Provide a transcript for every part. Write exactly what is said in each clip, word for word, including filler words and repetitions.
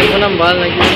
हम बाल लगी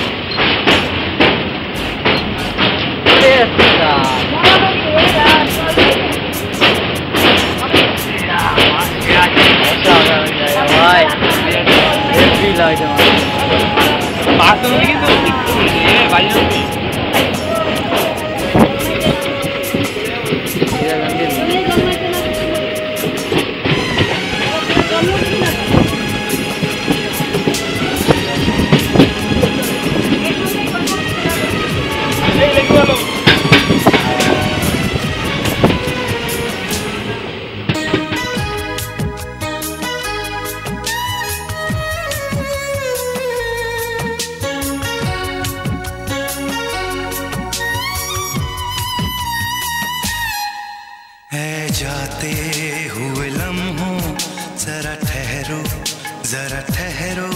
जाते हुए लम्हों जरा ठहरो जरा ठहरो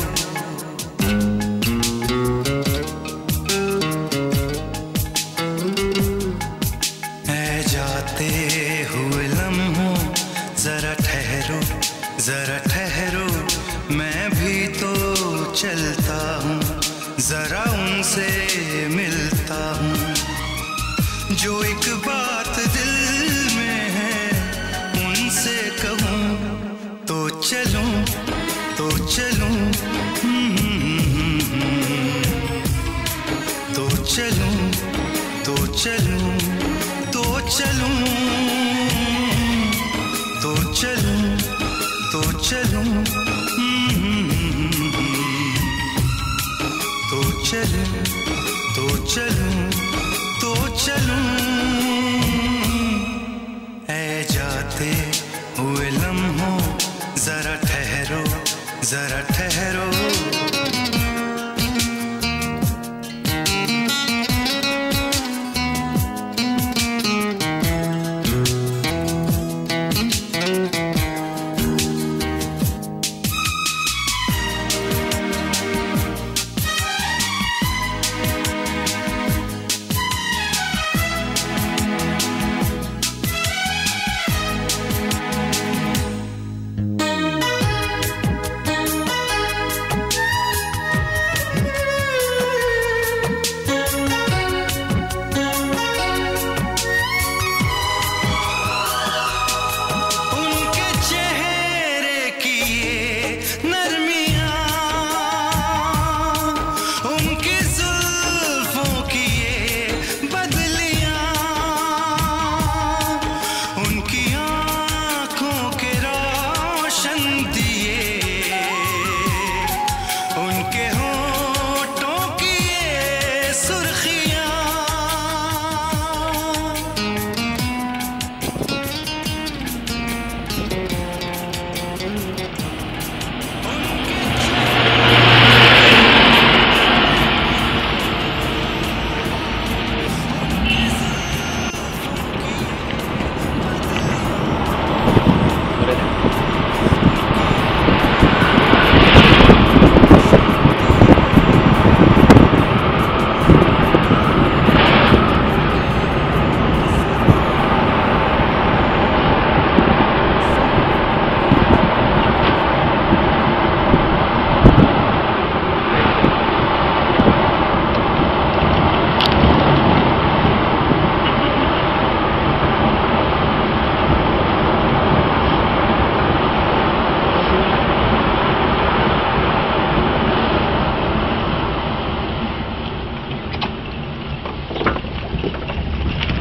ऐ जाते हुए लम्हों जरा ठहरो जरा ठहरो मैं भी तो चलता हूँ जरा उनसे मिलता हूँ जो एक बात दिल में है उनसे कहूँ तो चलूँ तो चलूँ तो चलूँ तो चलूँ तो चलूँ तो चलूँ तो चलूँ तो चलूँ तो चलूँ तो चलूं ऐ जाते हुए लम्हों जरा ठहरो जरा ठहरो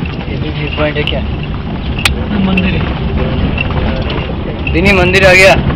पॉइंट है क्या? मंदिर दिनी मंदिर आ गया।